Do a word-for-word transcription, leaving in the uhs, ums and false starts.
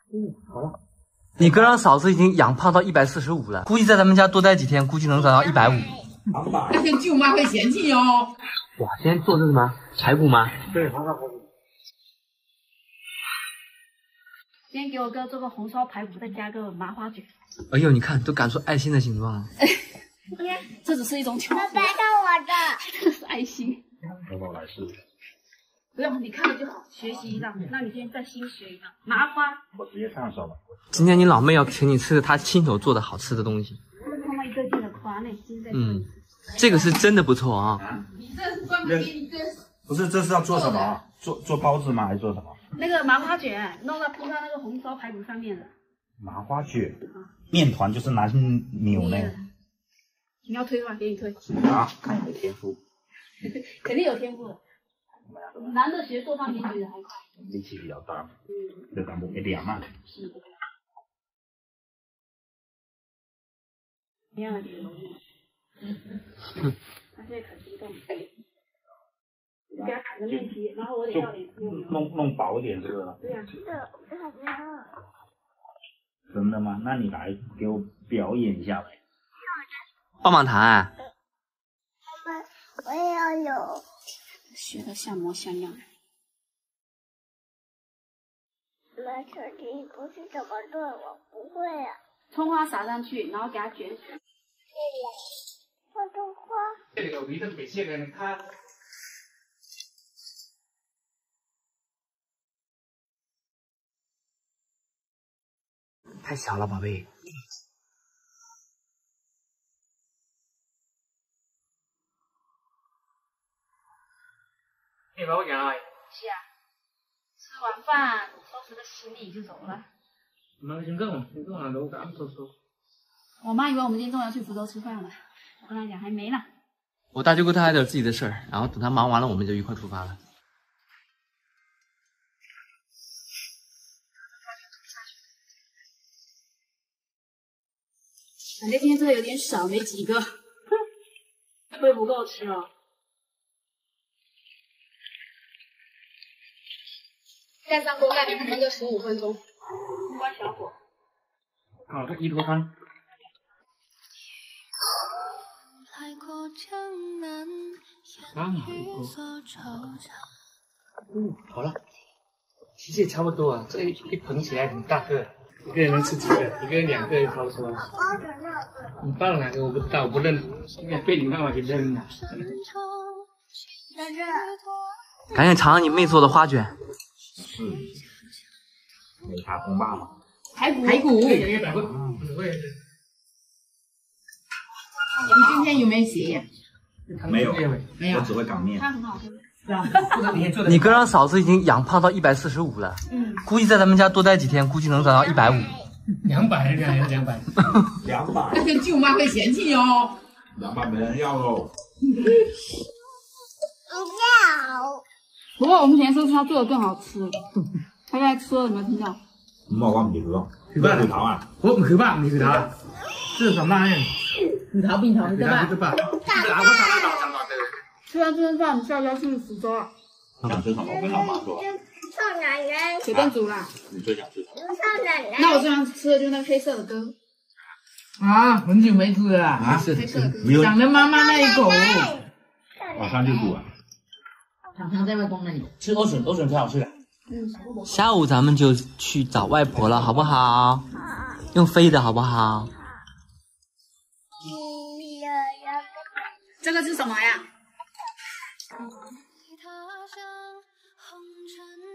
嗯，好了。 你哥让嫂子已经养胖到一百四十五了，估计在咱们家多待几天，估计能长到一百五。 那跟舅妈会嫌弃哟。 哇，今天做的是什么？排骨吗？ 对，红烧排骨。 今天给我哥做个红烧排骨，再加个麻花卷。 哎呦，你看，都擀出爱心的形状了。 你看，这只是一种巧合。 爸爸看我的， 这是爱心。 要不要来试一下？ 不用，你看了就好，学习一道。那你今天再新学一道麻花。 我直接上手了。 今天你老妹要请你吃她亲手做的好吃的东西。 他们一个劲的夸呢，现在。 嗯，这个是真的不错啊。 你这是专门给你这。 不是，这是要做什么？做做包子吗？还是做什么？ 那个麻花卷弄到铺到那个红烧排骨上面了。 麻花卷，面团就是拿去扭那个。 你要推吗？给你推。 啊，看你的天赋。 肯定有天赋的。男的学做饭比女的还快。 力气比较大。嗯。这咱们给两嘛。 是。一样的点。嗯。他现在可激动。你给他擀个面皮，然后我得要点弄弄薄一点，这个。 对呀。 真的吗？那你来给我表演一下呗。 棒棒糖。 我也要有。 学的像模像样。 妈，这题不是怎么做，我不会啊。 葱花撒上去，然后给它卷起来。 我种花。 这个围着北线的，你看。 太小了，宝贝。 你把我讲了。 是啊。吃完饭收拾个行李就走了。 那先走，先走那我刚说说。 我妈以为我们今天中午要去福州吃饭了，我跟她讲还没呢。 我大舅哥他还有自己的事儿，然后等他忙完了，我们就一块出发了。 感觉今天这个有点少，没几个，会不够吃哦。盖上锅盖，给它焖个十五分钟，关小火。 好，这一头汤。刚好一锅。嗯，好了，其实也差不多啊。这一一盆起来挺大个，一个人能吃几个？一个人两个也差不多。你抱了哪个？我不知道，我不认，应该被你妈妈给认了。 赶紧尝尝你妹做的花卷。 是。没他公爸吗？ 排骨。 排骨。你今天有没有学呀？ 没有， 没有， 我只会擀面。 它很好吃。 你哥让嫂子已经养胖到一百四十五了，嗯，估计在咱们家多待几天，估计能长到一百五。 两百，两两百， 两百。 那跟舅妈会嫌弃哟。 两百没人要喽。 不要。 不过我们前说他做的更好吃，他在吃了有没有听到？ 唔好講唔熱咯，佢都係頭啊！ 我唔佢爸，唔佢爸，這是什麼玩意？ 你逃不你逃，你爸，你爸。 吃完这顿饭，下周去福州了。 他想吃什么？我跟老妈说。 少奶奶。 随便煮啦。 你最想吃什么？ 少奶奶。 那我最想吃的就是那个黑色的根。 啊，很久没吃了啊！ 黑色的根。 长得妈妈那一口。 马上就煮啊！ 常常在外公那里吃莴笋，莴笋挺好吃的。 下午咱们就去找外婆了，好不好？用飞的好不好？ 这个是什么呀？